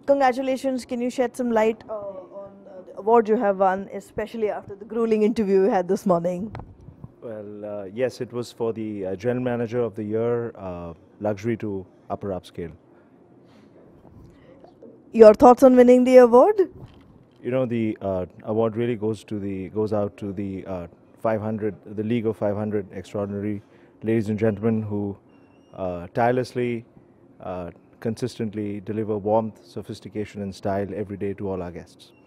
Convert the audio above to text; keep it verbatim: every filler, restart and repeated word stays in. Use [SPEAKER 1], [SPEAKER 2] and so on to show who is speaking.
[SPEAKER 1] congratulations. Can you shed some light uh, on uh, the award you have won, especially after the grueling interview you had this morning?
[SPEAKER 2] Well, uh, yes, it was for the uh, General Manager of the Year, uh, luxury to upper upscale.
[SPEAKER 1] Your thoughts on winning the award?
[SPEAKER 2] You know, the uh, award really goes to the goes out to the uh, five hundred, the League of five hundred extraordinary ladies and gentlemen who uh, tirelessly, uh, consistently deliver warmth, sophistication, and style every day to all our guests.